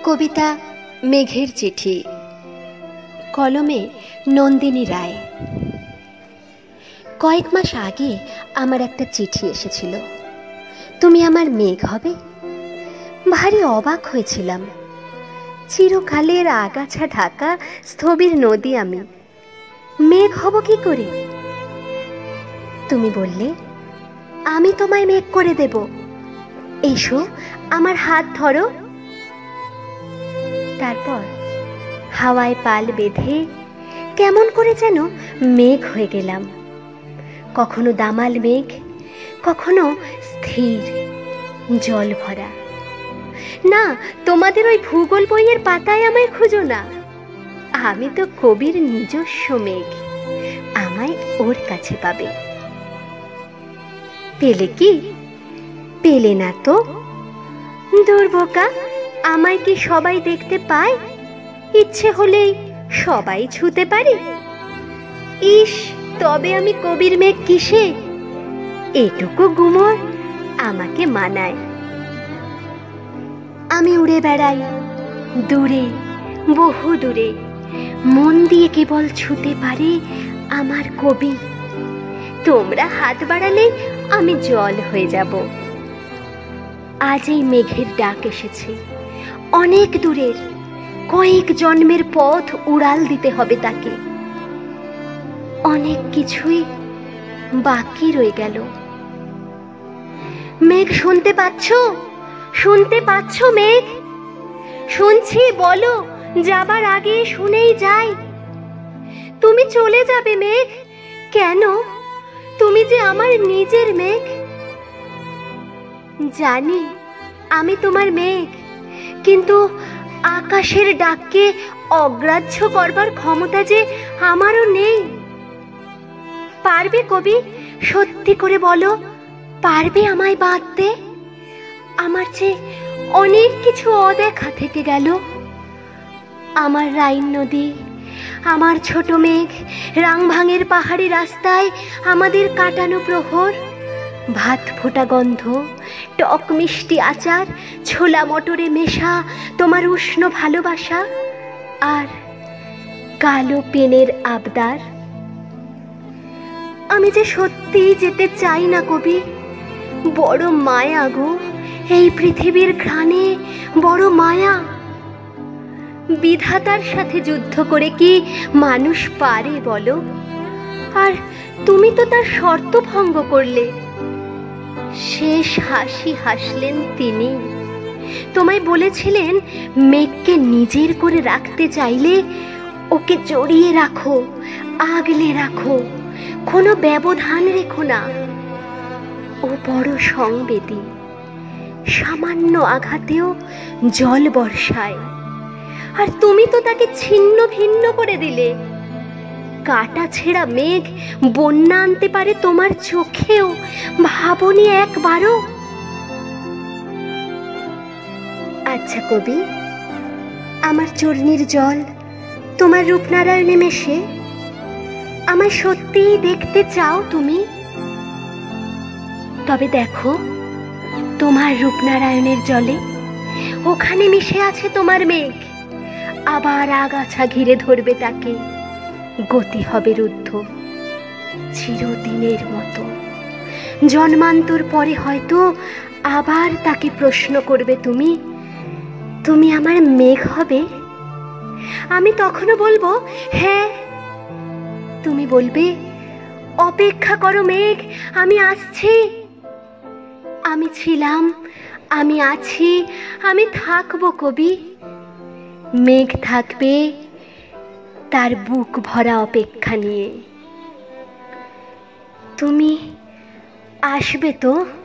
কবিতা মেঘের চিঠি, কলমে নন্দিনী রায়। কয়েক মাস আগে আমার একটা চিঠি এসেছিল, তুমি আমার মেঘ হবে। ভারী অবাক হয়েছিলাম। চিরকালের আগাছা ঢাকা স্থবির নদী আমি, মেঘ হব কি করে? তুমি বললে, আমি তোমায় মেঘ করে দেব, এসো আমার হাত ধরো। তারপর হাওয়ায় পাল বেঁধে কেমন করে যেন মেঘ হয়ে গেলাম। কখনো দামাল মেঘ, কখনো স্থির জল ভরা। না, তোমাদের ওই ভূগোল বইয়ের পাতায় আমায় খুঁজো না, আমি তো কবির নিজস্ব মেঘ, আমায় ওর কাছে পাবে। পেলে কি? পেলে না তো। দুর্বোকা, আমায় কি সবাই দেখতে পায়? ইচ্ছে হলেই সবাই ছুতে পারি। ইস, তবে আমি কবির মেঘ কিসে? এটুকু গুমর আমাকে মানায়। আমি উড়ে বেড়াই দূরে, বহু দূরে, মন দিয়ে কেবল ছুতে পারে আমার কবি। তোমরা হাত বাড়ালে আমি জল হয়ে যাব। আজ এই মেঘের ডাক এসেছে অনেক দূরের, কয়েক জন্মের পথ উড়াল দিতে হবে তাকে। অনেক কিছুই বাকি রয়ে গেল। মেঘ, শুনতে পাচ্ছ? শুনতে পাচ্ছ মেঘ? শুনছি, বলো, যাবার আগে শুনেই যাই। তুমি চলে যাবে মেঘ, কেন? তুমি যে আমার নিজের মেঘ। জানি আমি তোমার মেঘ, কিন্তু আকাশের ডাককে অগ্রাহ্য করবার ক্ষমতা যে আমারও নেই। পারবে কবি? সত্যি করে বলো, পারবে আমায় বাঁধতে? আমার যে অনেক কিছু অদেখা থেকে গেল। আমার রাইন নদী, আমার ছোট মেঘ, রাংভাঙের পাহাড়ি রাস্তায় আমাদের কাটানো প্রহর, ভাত ফোটা গন্ধ, টক মিষ্টি আচার, ছোলা মটরে মেশা তোমার উষ্ণ ভালোবাসা, আর কালো পেনের আবদার। আমি যে সত্যিই যেতে চাই না কবি, বড় মায়া গো এই পৃথিবীর ঘ্রাণে, বড় মায়া। বিধাতার সাথে যুদ্ধ করে কি মানুষ পারে বলো? আর তুমি তো তার শর্ত ভঙ্গ করলে। শেষ হাসি হাসলেন তিনি। তোমায় বলেছিলেন, মেঘকে নিজের করে রাখতে চাইলে ওকে জড়িয়ে রাখো, আগলে রাখো, কোনো ব্যবধান রেখো না। ও বড় সংবেদী, সামান্য আঘাতেও জল বর্ষায়। আর তুমি তো তাকে ছিন্ন ভিন্ন করে দিলে। কাটা ছেঁড়া মেঘ বন্যা আনতে পারে তোমার চোখেও, ভাবনি একবারও? আচ্ছা কবি, আমার চূর্ণির জল তোমার রূপনারায়ণে মেশে আমায় সত্যিই দেখতে চাও তুমি? তবে দেখো, তোমার রূপনারায়ণের জলে ওখানে মিশে আছে তোমার মেঘ। আবার আগাছা ঘিরে ধরবে তাকে, গতি হবে রুদ্ধ চিরদিনের মতো। জন্মান্তর পরে হয়তো আবার তাকে প্রশ্ন করবে তুমি, তুমি আমার মেঘ হবে? আমি তখনও বলবো হ্যাঁ। তুমি বলবে, অপেক্ষা করো মেঘ, আমি আসছি। আমি ছিলাম, আমি আছি, আমি থাকবো কবি। মেঘ থাকবে তার বুক ভরা অপেক্ষা নিয়ে। তুমি আসবে তো?